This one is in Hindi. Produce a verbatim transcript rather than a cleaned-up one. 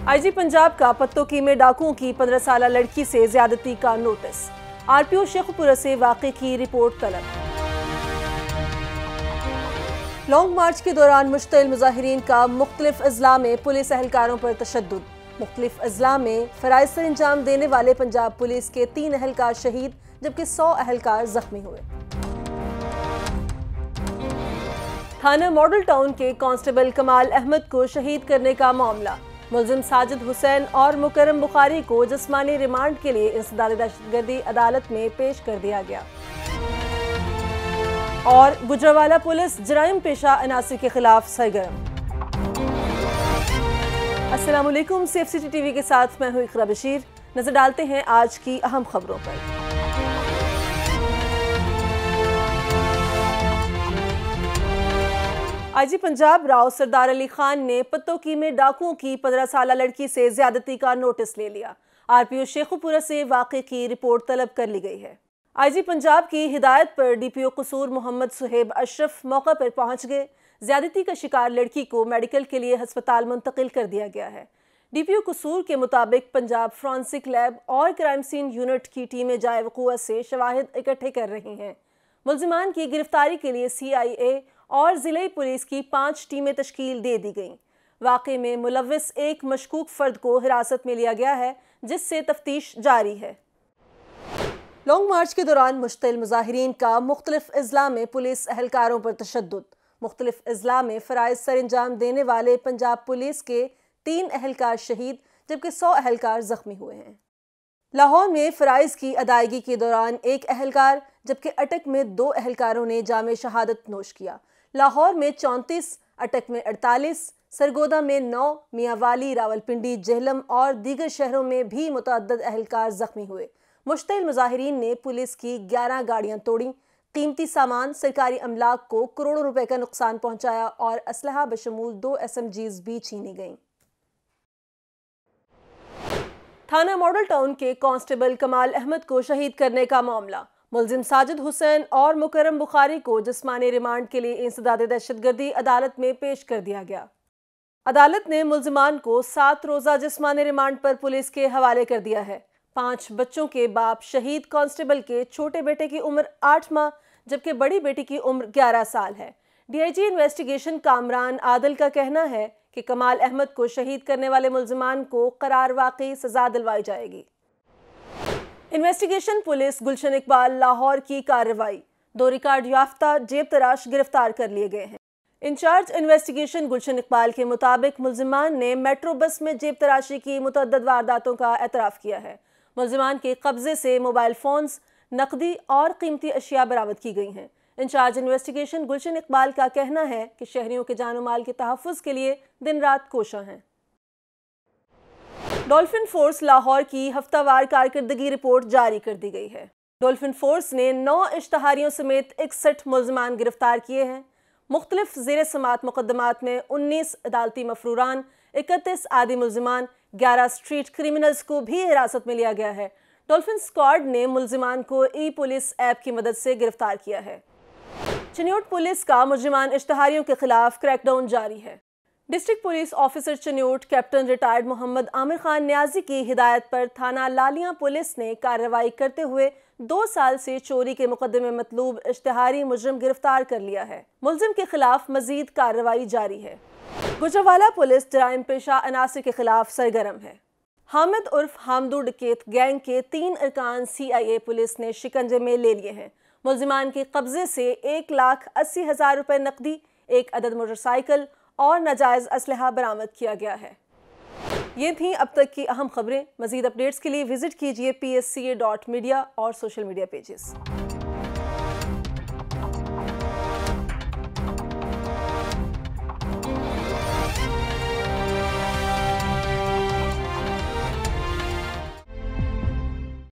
आईजी पंजाब का पत्तोकी में डाकुओं की पंद्रह साल लड़की से ज्यादती का नोटिस। आरपीओ शेखपुरा से वाक़े की रिपोर्ट तलब। लॉन्ग मार्च के दौरान मुश्तिल मुजाहिरीन का मुख्तलिफ अजला में पुलिस एहलकारों पर तशद्दुद। मुख्तलिफ अजला में फराइज सर अंजाम देने वाले पंजाब पुलिस के तीन एहलकार शहीद जबकि सौ एहलकार जख्मी हुए। थाना मॉडल टाउन के कांस्टेबल कमाल अहमद को शहीद करने का मामला। मुलजिम साजिद हुसैन और मुकरम बुखारी को जिस्मानी रिमांड के लिए इंसदाद दहशतगर्दी अदालत में पेश कर दिया गया। और गुजरावाला पुलिस जराइम पेशा अनासर के खिलाफ सरगर्म। अस्सलाम वालेकुम, सीएफसीटी टीवी के साथ मैं हूं इकरा बशीर। नजर डालते हैं आज की अहम खबरों पर। आईजी पंजाब राव सरदार अली खान ने पत्तोकी में डाकुओं की पंद्रह साल लड़की से ज्यादती का नोटिस ले लिया। आरपीओ शेखपुरा से वाक़े की रिपोर्ट तलब कर ली गई है। आईजी पंजाब की हिदायत पर डीपीओ कसूर मोहम्मद सुहेब अशरफ मौका पर पहुंच गए। ज्यादती का शिकार लड़की को मेडिकल के लिए अस्पताल मुंतकिल कर दिया गया है। डीपीओ कसूर के मुताबिक पंजाब फॉरेंसिक लैब और क्राइम सीन यूनिट की टीमें जाए वक़ूअत से शवाहिद इकट्ठे कर रही हैं। मुल्जिमान की गिरफ्तारी के लिए सी आई ए और जिले पुलिस की पांच टीमें तश्कील दे दी गईं। वाक़े में मुलव्विस एक मशकूक फर्द को हिरासत में लिया गया है, जिससे तफ्तीश जारी है। लॉन्ग मार्च के दौरान मुश्तिल मुजाहिरीन का मुख्तलिफ अजला में पुलिस एहलकारों पर तशद्दुद। मुख्तलिफ अजला में फराइज सर अंजाम देने वाले पंजाब पुलिस के तीन एहलकार शहीद जबकि सौ एहलकार जख्मी हुए हैं। लाहौर में फराइज की अदायगी के दौरान एक एहलकार जबकि अटक में दो एहलकारों ने जामे शहादत नोश किया। लाहौर में चौंतीस, अटक में अड़तालीस, सरगोदा में नौ, मियांवाली, रावलपिंडी, जेहलम और दीगर शहरों में भी मुतअद्दिद एहलकार जख्मी हुए। मुश्तिल मुजाहिरीन ने पुलिस की ग्यारह गाड़ियां तोड़ी, कीमती सामान, सरकारी अमलाक को करोड़ों रुपए का नुकसान पहुंचाया और असलहा बशमूल दो एस एम जीज भी छीनी गईं। थाना मॉडल टाउन के कांस्टेबल कमाल अहमद को शहीद करने का मामला। मुलजिम साजिद हुसैन और मुकरम बुखारी को जिस्मानी रिमांड के लिए इंसदाद दहशतगर्दी अदालत में पेश कर दिया गया। अदालत ने मुलजिमान को सात रोजा जिस्मानी रिमांड पर पुलिस के हवाले कर दिया है। पांच बच्चों के बाप शहीद कांस्टेबल के छोटे बेटे की उम्र आठ माह जबकि बड़ी बेटी की उम्र ग्यारह साल है। डीआईजी इन्वेस्टिगेशन कामरान आदिल का कहना है कि कमाल अहमद को शहीद करने वाले मुलजिमान को करार वाकई सजा दिलवाई जाएगी। इन्वेस्टिगेशन पुलिस गुलशन इकबाल लाहौर की कार्रवाई। दो रिकॉर्ड याफ्ता जेब तराश गिरफ्तार कर लिए गए हैं। इंचार्ज इन्वेस्टिगेशन गुलशन इकबाल के मुताबिक मुलजिमान ने मेट्रो बस में जेब तराशी की मुतअद्दिद वारदातों का एतराफ़ किया है। मुलजिमान के कब्जे से मोबाइल फोन्स, नकदी और कीमती अशिया बरामद की गई हैं। इंचार्ज इन्वेस्टिगेशन गुलशन इकबाल का कहना है कि शहरियों के जान माल के तहफ़्फ़ुज़ के लिए दिन रात कोशा हैं। डॉल्फिन फोर्स लाहौर की हफ्तावार कारकर्दगी रिपोर्ट जारी कर दी गई है। डॉल्फिन फोर्स ने नौ इश्तहारियों समेत इकसठ मुलजमान गिरफ्तार किए हैं। मुख्तलिफ ज़ेर समात मुकदमात में उन्नीस अदालती मफरूरान, इकतीस आदि मुलजमान, ग्यारह स्ट्रीट क्रिमिनल्स को भी हिरासत में लिया गया है। डॉल्फिन स्क्वाड ने मुलजिमान को ई पुलिस ऐप की मदद से गिरफ्तार किया है। चन्योट पुलिस का मुजरिमान इश्तहारियों के खिलाफ क्रैकडाउन जारी है। District police officer Chiniot captain retired Mohammad Aamir Khan Niazi की हिदायत पर थाना लालियां पुलिस ने कार्रवाई करते हुए दो साल से चोरी के मुकदमे में मतलूब इश्तहारी मुजरिम गिरफ्तार कर लिया है। मुलजिम के खिलाफ मजीद कार्रवाई जारी है। गुजरावाला पुलिस जराइम पेशा अनासर के खिलाफ सरगर्म है। हामिद उर्फ हामदू डकैत गैंग के तीन अरकान सी आई ए पुलिस ने शिकंजे में ले लिए हैं। मुलजिमान के कब्जे से एक लाख अस्सी हजार रुपए नकदी, एक अदद मोटरसाइकिल और नाजायज असलहा बरामद किया गया है। ये थी अब तक की अहम खबरें। मजीद अपडेट्स के लिए विजिट कीजिए P S C A dot media और सोशल मीडिया पेजेस।